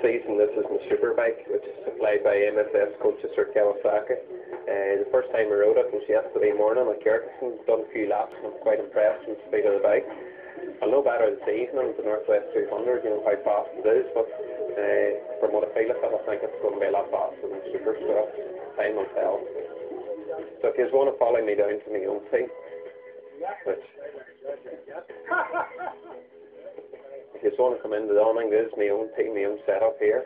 Season, this is my superbike, which is supplied by MSS coaches for Kawasaki. The first time I rode it was yesterday morning at Kirkison. Done a few laps and I'm quite impressed with the speed of the bike. I'll know better this evening, the Northwest 200, you know how fast it is, but from what I feel of it, I think it's going to be a lot faster than Super, so time will tell. So if you just want to follow me down to my own team, which if you just want to come into the awning, this is my own team, my own setup here.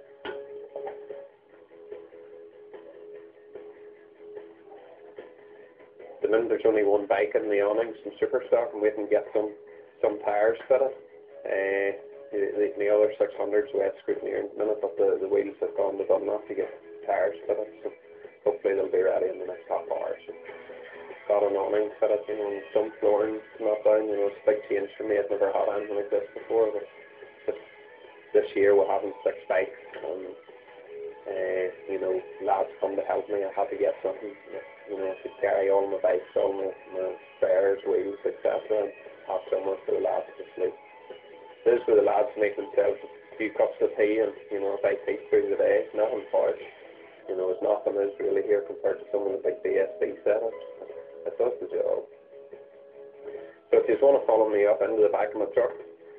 The minute there's only one bike in the awning, some super stock, and we can get some tyres fitted. The other 600s we had scrutineer in the minute, but the wheels have gone to done enough to get tyres fitted, so hopefully they'll be ready in the next half hour. So got an awning fitted, you know, and some flooring not down, you know, it's a big change for me. I've never had anything like this before, but this year we're having 6 bikes, and you know, lads come to help me. I had to get something, you know, to carry all my bikes, all my spares, wheels, etc., and have somewhere for the lads to sleep. This is where the lads make themselves a few cups of tea and, you know, a bite tea through the day. It's nothing harsh. You know, there's nothing is really here compared to some of the big BSD setups. It does the job. So if you just want to follow me up into the back of my truck.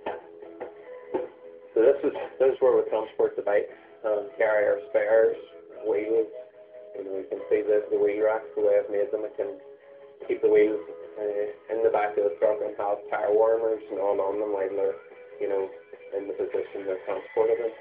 So this is where we transport the bikes and carry our spares, wheels. You know, you can see the wheel racks, the way I've made them. I can keep the wheels in the back of the truck and have tire warmers and all on them while they're, you know, in the position they're transported in.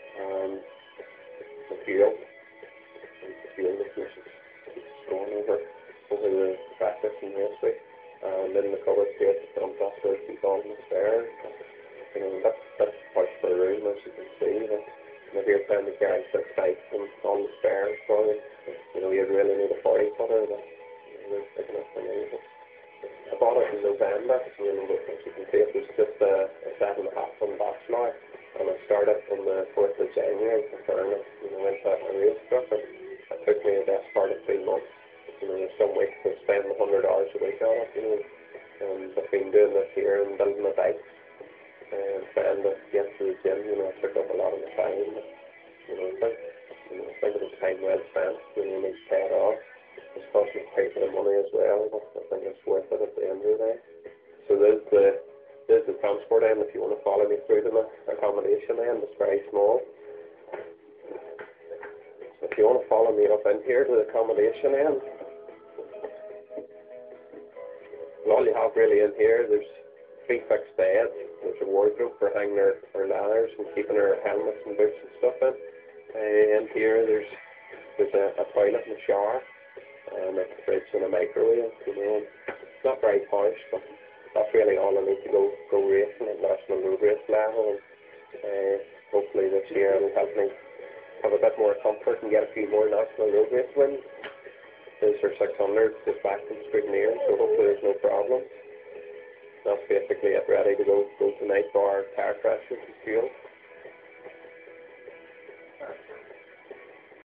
The fuel ignition going over the practice and raceway, and then the cover space dumps off where it keeps all the spares. You know, that's part of the room, as you can see. And if you're trying to carry 6 bikes and all the spares for you, you know, you'd really need a 40 footer. That's, you know, big enough for me. I bought it in November, you know, but as you can see, it was just a 7.5 ton box now, and I started on the 4th of January preparing it, you know, into a race truck. It took me the best part of 3 months. You know, there's some weeks I spend 100 hours a week on it, you know, and I've been doing this here and building my bikes and trying to get to the gym. You know, it took up a lot of my time, but, you know, I think it was time well spent. You know, it's paid off. It's cost me quite a bit of money as well, but I think it's worth it at the end of the day. So there's the transport end. If you want to follow me through to the accommodation end, it's very small. If you want to follow me up in here to the accommodation end, well, all you have really in here, there's 3 fixed beds, there's a wardrobe for hanging our ladders and keeping our helmets and boots and stuff in. In here there's a toilet and a shower, and a fridge and a microwave, you know. It's not very posh, but that's really all I need to go racing at national road race level, and hopefully this year it'll help me have a bit more comfort and get a few more national road race wins. These are 600 just back from scrutineer, so hopefully there's no problem. That's basically it, ready to go tonight for our tire pressure and fuel.